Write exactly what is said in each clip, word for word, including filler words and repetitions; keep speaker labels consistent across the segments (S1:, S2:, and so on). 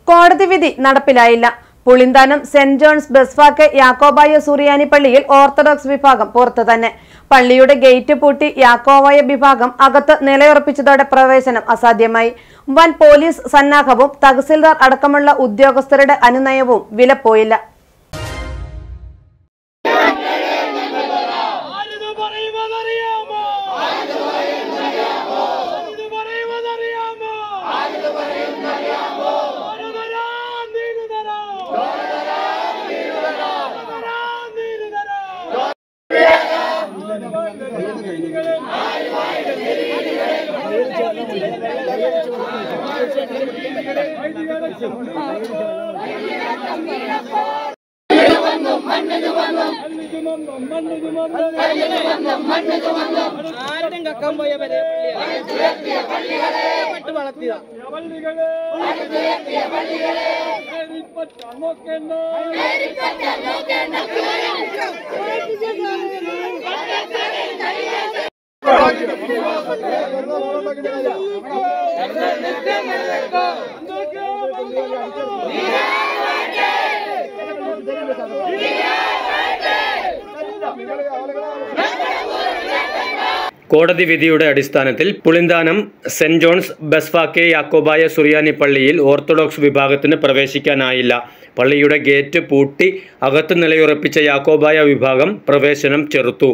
S1: കോടതി വിധി നടപ്പിലായില്ല. പുളിന്താനം സെന്റ് ജോൺസ് ബെസ്ഫാക്കെ യാക്കോബായ സുറിയാനി പള്ളിയിൽ ഓർത്തഡോക്സ് വിഭാഗം പുറത്തു തന്നെ. പള്ളിയുടെ ഗേറ്റ് പൂട്ടി യാക്കോബായ വിഭാഗം അകത്ത് നിലയുറപ്പിച്ചതോടെ പ്രവേശനം അസാധ്യമായി. വൻ പോലീസ് സന്നാഹവും തഹസിൽദാർ അടക്കമുള്ള ഉദ്യോഗസ്ഥരുടെ അനുനയവും വിലപ്പോയില്ല.
S2: കോടതി വിധിയുടെ അടിസ്ഥാനത്തിൽ പുളിന്താനം സെന്റ് ജോൺസ് ബെസ്ഫാക്കെ യാക്കോബായ സുറിയാനി പള്ളിയിൽ ഓർത്തഡോക്സ് വിഭാഗത്തിന് പ്രവേശിക്കാനായില്ല. പള്ളിയുടെ ഗേറ്റ് പൂട്ടി അകത്ത് നിലയുറപ്പിച്ച യാക്കോബായ വിഭാഗം പ്രവേശനം ചെറുത്തു.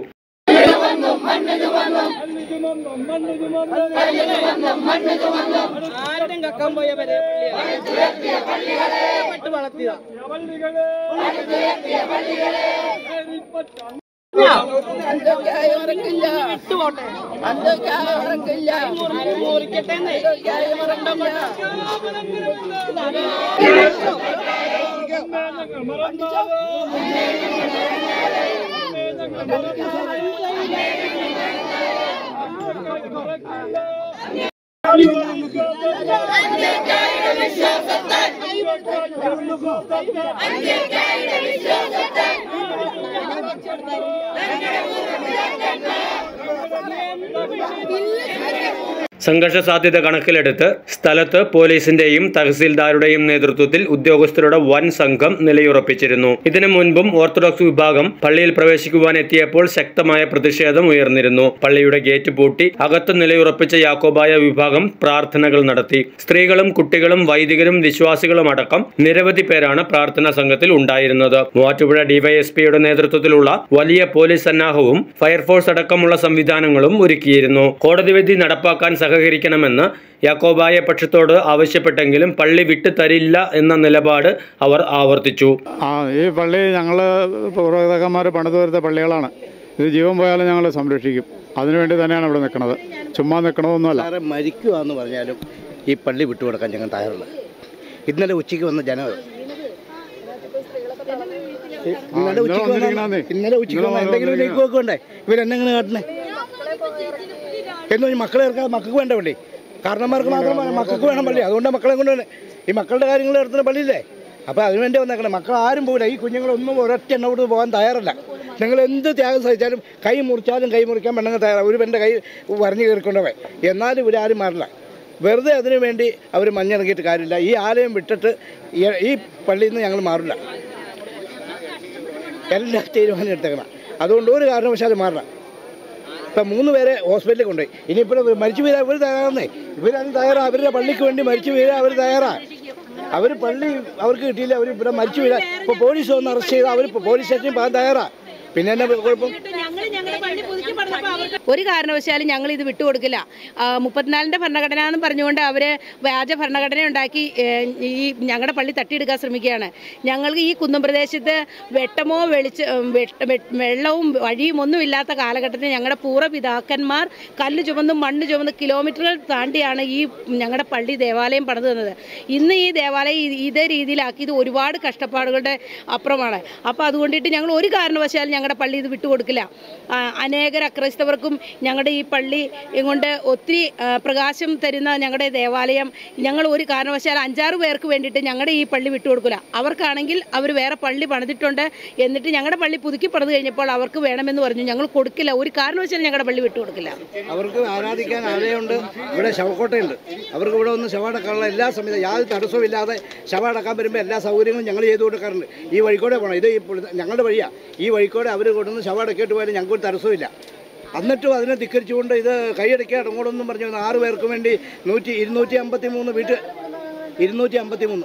S2: സംഘർഷ സാധ്യത കണക്കിലെടുത്ത് സ്ഥലത്ത് പോലീസിന്റെയും തഹസിൽദാരുടെയും നേതൃത്വത്തിൽ ഉദ്യോഗസ്ഥരുടെ വൻ സംഘം നിലയുറപ്പിച്ചിരുന്നു. ഇതിനു മുൻപും ഓർത്തഡോക്സ് വിഭാഗം പള്ളിയിൽ പ്രവേശിക്കുവാൻ എത്തിയപ്പോൾ ശക്തമായ പ്രതിഷേധം ഉയർന്നിരുന്നു. പള്ളിയുടെ ഗേറ്റ് പൂട്ടി അകത്ത് നിലയുറപ്പിച്ച യാക്കോബായ വിഭാഗം പ്രാർത്ഥനകൾ നടത്തി. സ്ത്രീകളും കുട്ടികളും വൈദികരും വിശ്വാസികളും അടക്കം നിരവധി പേരാണ് പ്രാർത്ഥനാ സംഘത്തിൽ ഉണ്ടായിരുന്നത്. മൂവാറ്റുപുഴ ഡിവൈഎസ്പിയുടെ നേതൃത്വത്തിലുള്ള വലിയ പോലീസ് സന്നാഹവും ഫയർഫോഴ്സ് അടക്കമുള്ള സംവിധാനങ്ങളും ഒരുക്കിയിരുന്നു. കോടതി വിധി നടപ്പാക്കാൻ സഹകരിക്കണമെന്ന് യാക്കോബായ പക്ഷത്തോട് ആവശ്യപ്പെട്ടെങ്കിലും പള്ളി വിട്ടു തരില്ല എന്ന നിലപാട് അവർ ആവർത്തിച്ചു.
S3: ആ ഈ പള്ളി ഞങ്ങൾ പൂർവ്വപിതാക്കന്മാർ പണിതു വരുത്ത പള്ളികളാണ്. ഇത് ജീവൻ പോയാലും ഞങ്ങൾ സംരക്ഷിക്കും. അതിനുവേണ്ടി തന്നെയാണ് ഇവിടെ നിൽക്കുന്നത്. ചുമ്മാ നിൽക്കണമെന്നല്ല.
S4: മരിക്കുക എന്ന് പറഞ്ഞാലും ഈ പള്ളി വിട്ടുകൊടുക്കാൻ ഞങ്ങൾ തയ്യാറുള്ള. ഇന്നലെ ഉച്ചയ്ക്ക് വന്ന ജനം ഇന്നലെ ഉച്ചയ്ക്ക് ഇന്നലെ ഉച്ചയ്ക്ക് വന്ന എന്തെങ്കിലും നീക്കി വെക്കണ്ടേ? ഇവരെന്നെങ്ങനെ കാട്ടണേ എന്ന് പറഞ്ഞാൽ മക്കളെ ഇറക്കാൻ മക്കൾക്ക് വേണ്ട പള്ളി. കാരണന്മാർക്ക് മാത്രമാണ് മക്കൾക്ക് വേണം പള്ളി. അതുകൊണ്ടാണ് മക്കളെ കൊണ്ടുവന്നെ. ഈ മക്കളുടെ കാര്യങ്ങൾ നടത്തുന്ന പള്ളിയില്ലേ? അപ്പോൾ അതിനുവേണ്ടി വന്നേക്കണം. മക്കൾ ആരും പോകില്ല. ഈ കുഞ്ഞുങ്ങളൊന്നും ഒരൊറ്റ എണ്ണോട് പോകാൻ തയ്യാറല്ല. നിങ്ങൾ എന്ത് ത്യാഗം സഹിച്ചാലും കൈ മുറിച്ചാലും കൈ മുറിക്കാൻ പെണ്ണുങ്ങൾ തയ്യാറാണ്. ഒരു പെണ്ണിൻ്റെ കൈ വരഞ്ഞു കയറിക്കൊണ്ടവേ. എന്നാലും ഇവരാരും മാറില്ല. വെറുതെ അതിനു വേണ്ടി അവർ മഞ്ഞിറങ്ങിയിട്ട് കാര്യമില്ല. ഈ ആലയം വിട്ടിട്ട് ഈ പള്ളിയിൽ നിന്ന് ഞങ്ങൾ മാറില്ല. എല്ലാ തീരുമാനം എടുത്തേക്കണം. അതുകൊണ്ട് ഒരു കാരണവശാലും മാറണം. ഇപ്പം മൂന്ന് പേരെ ഹോസ്പിറ്റലിൽ കൊണ്ടുപോയി. ഇനിയിപ്പോൾ മരിച്ചു വീഴാൻ ഇവർ തയ്യാറാന്നേ. ഇവരത് തയ്യാറാണ്. അവരുടെ പള്ളിക്ക് വേണ്ടി മരിച്ചു വീഴാൻ അവർ തയ്യാറാണ്. അവർ പള്ളി അവർക്ക് കിട്ടിയില്ല. അവർ ഇവിടെ മരിച്ചു വീഴാൻ ഇപ്പോൾ പോലീസ് വന്ന് അറസ്റ്റ് ചെയ്താൽ അവർ പോലീസ് സ്റ്റേഷനിൽ പോകാൻ തയ്യാറാണ്. പിന്നെ എന്നാ കുഴപ്പം?
S5: ഒരു കാരണവശാലും ഞങ്ങൾ ഇത് വിട്ടുകൊടുക്കില്ല. മുപ്പത്തിനാലിൻ്റെ ഭരണഘടന എന്ന് പറഞ്ഞുകൊണ്ട് അവർ വ്യാജ ഭരണഘടന ഉണ്ടാക്കി ഈ ഞങ്ങളുടെ പള്ളി തട്ടിയെടുക്കാൻ ശ്രമിക്കുകയാണ്. ഞങ്ങൾക്ക് ഈ കുന്നം പ്രദേശത്ത് വെട്ടമോ വെളിച്ച വെള്ളവും വഴിയും ഒന്നും ഇല്ലാത്ത കാലഘട്ടത്തിൽ ഞങ്ങളുടെ പൂർവ്വപിതാക്കന്മാർ കല്ല് ചുമന്നും മണ്ണ് ചുമന്ന് കിലോമീറ്ററുകൾ താണ്ടിയാണ് ഈ ഞങ്ങളുടെ പള്ളി ദേവാലയം പണിതു തന്നത്. ഇന്ന് ഈ ദേവാലയം ഇതേ രീതിയിലാക്കിയത് ഒരുപാട് കഷ്ടപ്പാടുകളുടെ അപ്പുറമാണ്. അപ്പോൾ അതുകൊണ്ടിട്ട് ഞങ്ങൾ ഒരു കാരണവശാലും ഞങ്ങളുടെ പള്ളി ഇത് വിട്ടുകൊടുക്കില്ല. അനേകർ അക്രൈസ്തവർക്കും ഞങ്ങളുടെ ഈ പള്ളി കൊണ്ട് ഒത്തിരി പ്രകാശം തരുന്ന ഞങ്ങളുടെ ദേവാലയം ഞങ്ങൾ ഒരു കാരണവശാൽ അഞ്ചാറ് പേർക്ക് വേണ്ടിയിട്ട് ഞങ്ങളുടെ ഈ പള്ളി വിട്ടുകൊടുക്കില്ല. അവർക്കാണെങ്കിൽ അവർ വേറെ പള്ളി പണിതിട്ടുണ്ട്, എന്നിട്ട് ഞങ്ങളുടെ പള്ളി പുതുക്കി പണിത് കഴിഞ്ഞപ്പോൾ അവർക്ക് വേണമെന്ന് പറഞ്ഞു. ഞങ്ങൾ കൊടുക്കില്ല, ഒരു കാരണവശാലും ഞങ്ങളുടെ പള്ളി വിട്ടുകൊടുക്കില്ല.
S4: അവർക്ക് ആരാധിക്കാൻ ആലയമുണ്ട്, ഇവിടെ ശവക്കോട്ടയുണ്ട്. അവർക്ക് ഇവിടെ ഒന്ന് ശവടക്കാനുള്ള എല്ലാ സമയത്തും യാതൊരു തടസ്സവും ഇല്ലാതെ ശവടക്കാൻ വരുമ്പോൾ എല്ലാ സൗകര്യങ്ങളും ഞങ്ങൾ ചെയ്തു കൊടുക്കാറുണ്ട്. ഈ വഴിക്കോടെ പോകണം, ഇത് ഞങ്ങളുടെ വഴിയാണ്. ഈ വഴിക്കോടെ അവർ കൊണ്ടുവന്ന് ശവടക്കേട്ട് പോയാലും ഞങ്ങൾക്ക് തടസ്സമില്ല. എന്നിട്ടും അതിനെ ധിക്കരിച്ചുകൊണ്ട് ഇത് കൈയടക്കി അടങ്ങോടൊന്നും പറഞ്ഞു ആറ് പേർക്ക് വേണ്ടി നൂറ്റി ഇരുന്നൂറ്റി അമ്പത്തി മൂന്ന് വീട്ട് ഇരുന്നൂറ്റി അമ്പത്തി മൂന്ന്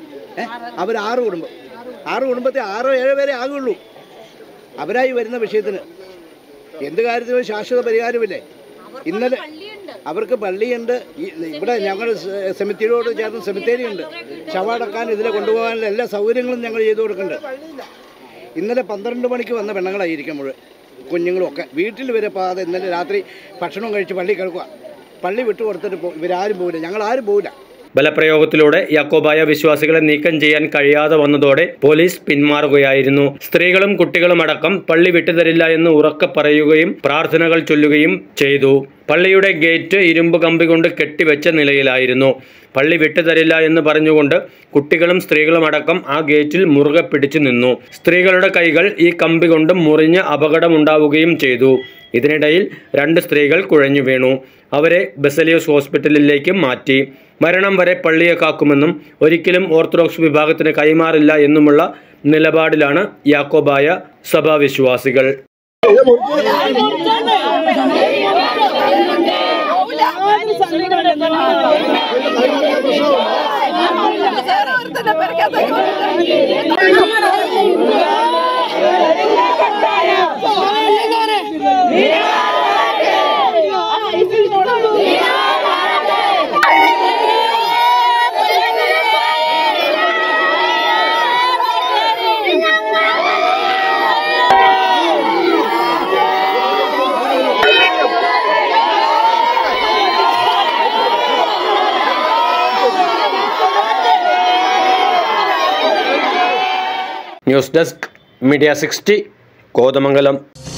S4: അവർ ആറ് കുടുംബം ആറ് കുടുംബത്തിൽ ആറോ ഏഴോ പേരെ ആകുള്ളൂ. അവരായി വരുന്ന വിഷയത്തിന് എന്ത് കാര്യത്തിലും ശാശ്വത പരിഹാരമില്ലേ? ഇന്നലെ അവർക്ക് പള്ളിയുണ്ട്, ഇവിടെ ഞങ്ങൾ സെമിത്തേരിയോട് ചേർന്ന് സെമിത്തേരി ഉണ്ട്. ശവടക്കാൻ ഇതിലെ കൊണ്ടുപോകാനുള്ള എല്ലാ സൗകര്യങ്ങളും ഞങ്ങൾ ചെയ്തു കൊടുക്കുന്നുണ്ട്. ഇന്നലെ പന്ത്രണ്ട് മണിക്ക് വന്ന പെണ്ണുങ്ങളായിരിക്കും മുഴുവൻ കുഞ്ഞുങ്ങളും ഒക്കെ വീട്ടിൽ വരെ പോകാതെ ഇന്നലെ രാത്രി ഭക്ഷണം കഴിച്ച് പള്ളി കിടക്കുക. പള്ളി വിട്ടു കൊടുത്തിട്ട് പോ ഇവരാരും പോകില്ല, ഞങ്ങൾ ആരും പോകില്ല.
S2: ബലപ്രയോഗത്തിലൂടെ യാക്കോബായ വിശ്വാസികളെ നീക്കം ചെയ്യാൻ കഴിയാതെ വന്നതോടെ പോലീസ് പിന്മാറുകയായിരുന്നു. സ്ത്രീകളും കുട്ടികളും അടക്കം പള്ളി വിട്ടുതരില്ല എന്ന് ഉറക്കെ പറയുകയും പ്രാർത്ഥനകൾ ചൊല്ലുകയും ചെയ്തു. പള്ളിയുടെ ഗേറ്റ് ഇരുമ്പ് കമ്പി കൊണ്ട് കെട്ടിവെച്ച നിലയിലായിരുന്നു. പള്ളി വിട്ടുതരില്ല എന്ന് പറഞ്ഞുകൊണ്ട് കുട്ടികളും സ്ത്രീകളും അടക്കം ആ ഗേറ്റിൽ മുറുകെ പിടിച്ചു നിന്നു. സ്ത്രീകളുടെ കൈകൾ ഈ കമ്പി കൊണ്ട് മുറിഞ്ഞ് അപകടമുണ്ടാവുകയും ചെയ്തു. ഇതിനിടയിൽ രണ്ട് സ്ത്രീകൾ കുഴഞ്ഞു വീണു. അവരെ ബസേലിയോസ് ഹോസ്പിറ്റലിലേക്ക് മാറ്റി. മരണം വരെ പള്ളിയെ കാക്കുമെന്നും ഒരിക്കലും ഓർത്തഡോക്സ് വിഭാഗത്തിന് കൈമാറില്ല എന്നുമുള്ള നിലപാടിലാണ് യാക്കോബായ സഭാവിശ്വാസികൾ. News desk media sixty Kothamangalam.